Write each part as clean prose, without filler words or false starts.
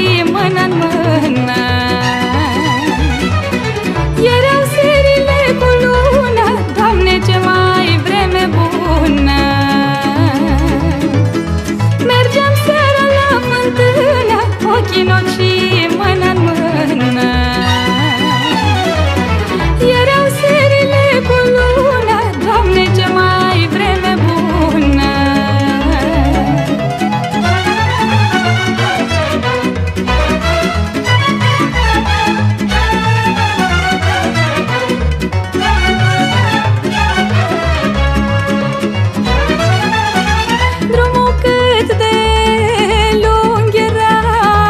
mână-n mână. Erau serile cu lună, Doamne, ce mai vreme bună. Mergeam seara la fântână, ochii în ochi și mână-n mână. Erau serile cu lună, Doamne, ce mai vreme bună. Drumul cât de lung era,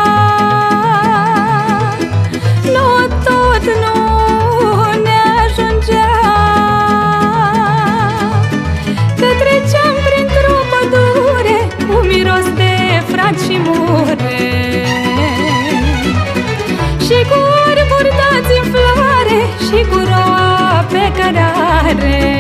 nouă tot nu ne ajungea, că treceam printr-o pădure cu miros de frac și mure, și cu arbori dați în floare, și cu roa pe cărare.